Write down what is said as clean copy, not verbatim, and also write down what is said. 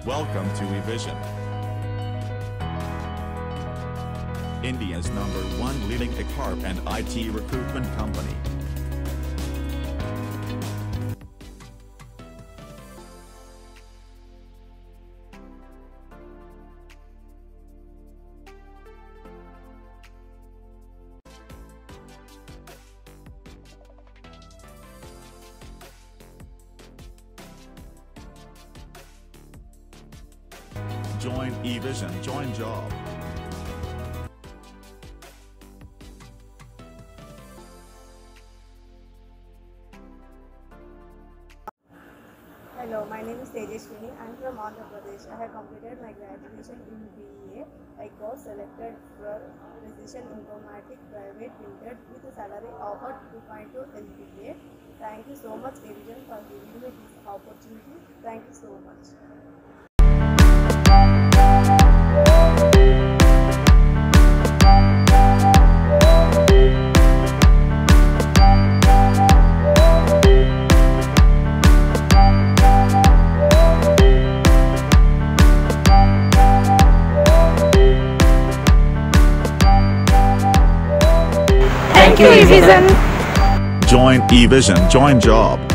Welcome to evision, India's #1 leading HR and IT recruitment company. Join evision, join job. Hello, my name is Tejaswini. I am from Andhra Pradesh. I have completed my graduation in BA. I got selected for position Infomatic Pvt with a salary of 2.2 LPA. Thank you so much, Evision, for giving me this opportunity. Thank you so much. Thank you, evision. Join evision, join job.